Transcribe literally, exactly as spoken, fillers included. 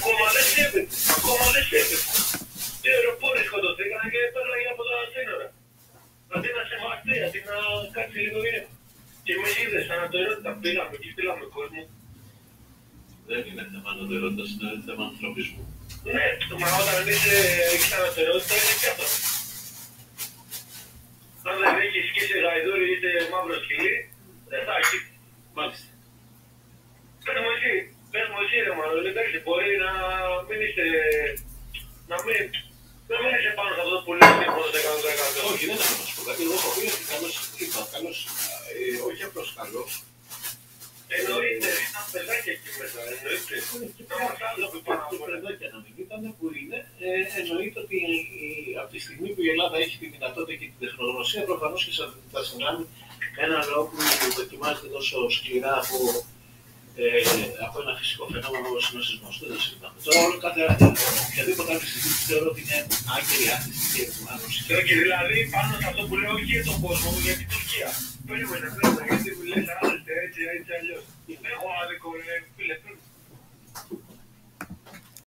ακόμα δεν σέβεται. Ακόμα δεν σέβεται. Και αεροπόροι σκοτωθήκαν και πέραγε από τα σύνορα. Αντί να σεβαστεί, αντί να κάτσει λίγο ήρεμα. Και εμείς είδες ανατερότητα, πήραμε και στείλαμε κόσμο. Δεν είναι θέμα ανατερότητας, είναι θέμα ανθρωπισμού. Ναι, μα όταν εμείς έχεις ανατερότητα είναι και αυτό. Αν δεν έχεις σκίσει γαϊδούρι είτε μαύρο σκυλί, δεν θα έχει. Μάλιστα. Πες μου εσύ, πες μου εσύ ρε μάλλον, εντάξει, μπορεί να μην είστε, να μην, να μην είσαι πάνω σε αυτό που λέει τίποτα εκατό τοις εκατό. Όχι, δεν θα μας πω κάτι. Εγώ έχω πει ότι καλός, είπα, καλός, ε, όχι απλώς καλός. Εννοείται, ήταν παιδάκια εκεί μέσα, εννοείται. Να μας άνθρωποι πάνω από όλα. Παιδάκια να μην ήταν που είναι, ε, εννοείται ότι ε, από τη στιγμή που η Ελλάδα έχει τη δυνατότητα και την τεχνογνωσία, προφανώς και θα συνδράμει ένα λαό που δοκιμάζεται τόσο σκληρά από, ε, από ένα φυσικό φαινόμενο όπως είναι ο σεισμός. Δεν το συζητάμε. Τώρα, όλο κάθε οποιαδήποτε άλλη συζήτηση θεωρώ ότι είναι άγκαιρη άσκηση και ανόηση. Και δηλαδή πάνω σε αυτό που λέω όχι για τον κόσμο, για την Τουρκία. Περίμενε, περίμενε, γιατί μου λες άλλωστε έτσι, έτσι αλλιώς.